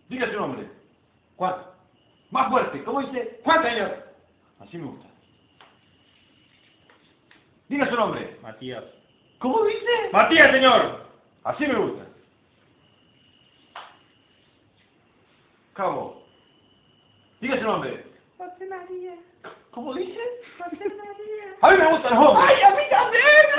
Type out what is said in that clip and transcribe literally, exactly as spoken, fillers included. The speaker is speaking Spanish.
Diga su nombre. Juan. Más fuerte. ¿Cómo dice? Juan, señor. Así me gusta. Diga su nombre. Matías. ¿Cómo dice? Matías, señor. Así me gusta. Cabo. Diga su nombre. José María. ¿Cómo dice? José María. A mí me gustan los hombres. ¡Ay, a mí también!